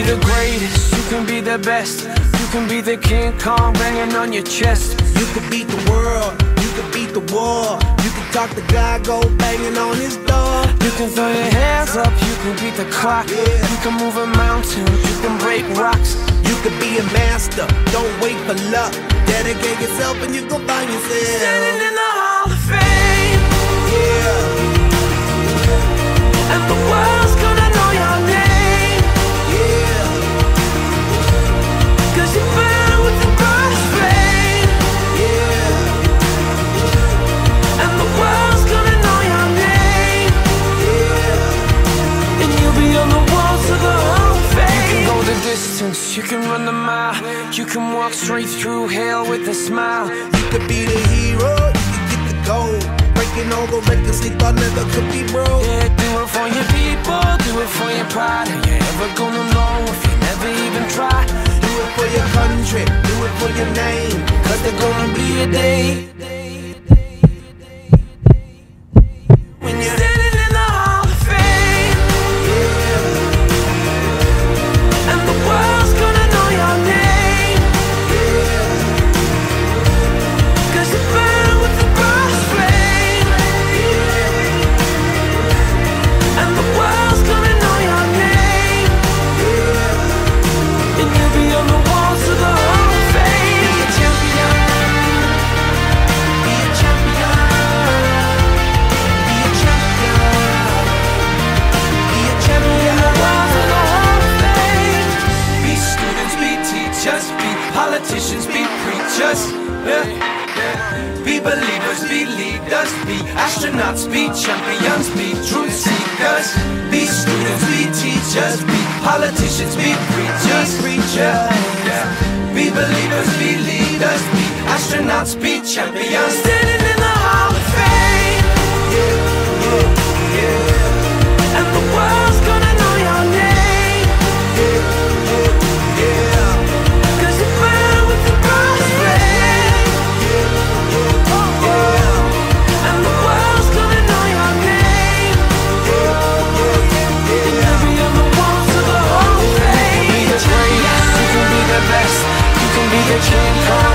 the greatest, you can be the best. You can be the King Kong banging on your chest. You could beat the world, you could beat the war. You can talk to God, go banging on his door. You can throw your hands up, you can beat the clock. You can move a mountain, you can break rocks. You could be a master, don't wait for luck. Dedicate yourself and you gon' find yourself standing in the Hall of Fame. Yeah. And the world's gonna know your name. Yeah. 'Cause you burn with the brightest flame. Yeah. And the world's gonna know your name. Yeah. And you'll be on the walls of the Hall of Fame. You can go the distance, you can run the mile. You can walk straight through hell with a smile. You could be the hero, you could get the gold. Breaking all the records they thought never could be broke. Yeah, do it for your people, do it for your pride. Are you ever gonna know if you never even try? Do it for your country, do it for your name. 'Cause there's gonna be a day when you're standing in the Hall of Fame. Yeah. And the world's gonna know your name. Yeah. 'Cause you burn with the brightest flame. And the world's gonna know your name. And you'll be on the walls of the Hall of Fame. Be a champion. Be a champion. Be a champion. Be a champion. Walls of the Hall of Fame. Be students, be teachers, be politicians, be preachers. Yeah. Be believers, be leaders, be astronauts, be champions, be truth seekers. Be students, be teachers, be politicians, be preachers. Yeah. Be believers, be leaders, be astronauts, be champions. Standing in the Hall of Fame. And the world's gonna know your name. 'Cause you burn with the brightest flame. And the world's gonna know your name. And you'll be on the walls of the Hall of Fame. You can be the greatest, you can be the best. You can be the King Kong